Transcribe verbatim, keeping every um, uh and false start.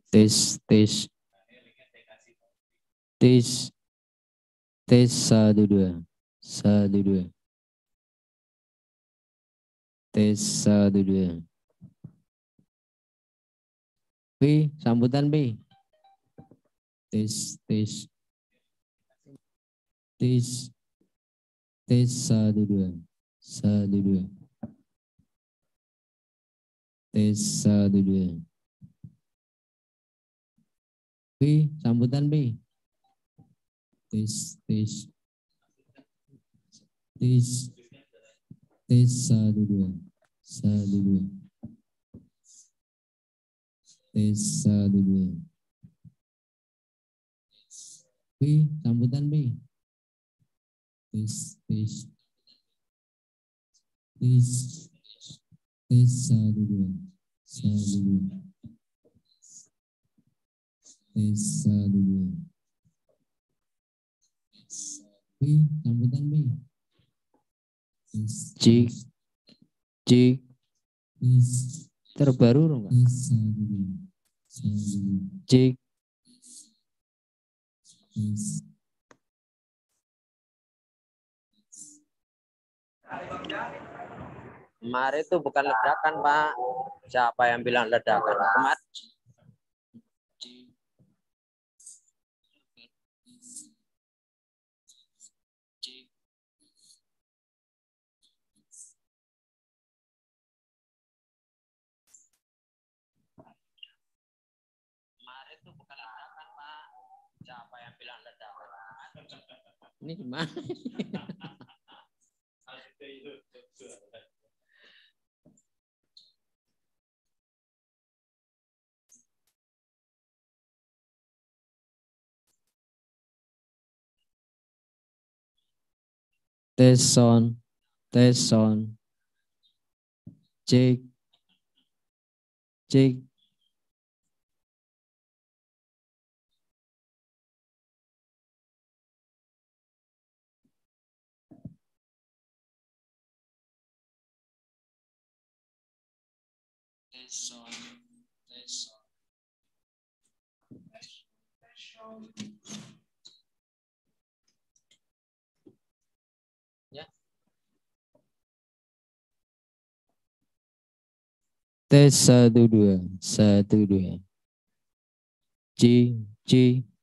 tes tes tes tes satu dua satu dua tes satu dua. B, sambutan B. Tes tes tes tes satu dua satu dua tes satu dua. B, sambutan B. Tes tes tes tes satu dua satu dua tes satu dua. B, sambutan B. Tes tes tes tes satu dua satu dua tes satu dua. B, sambutan B. Cik cik terbaru dong Pak. Cik Kemarin itu bukan ledakan, Pak. Siapa yang bilang ledakan? Kemarin. Kemarin itu bukan ledakan, Pak. Siapa yang bilang ledakan? ini gimana? Tes sound, tes sound, cek, cek. Tes sound, tes sound, tes sound. Ya. Tes satu dua satu dua. C C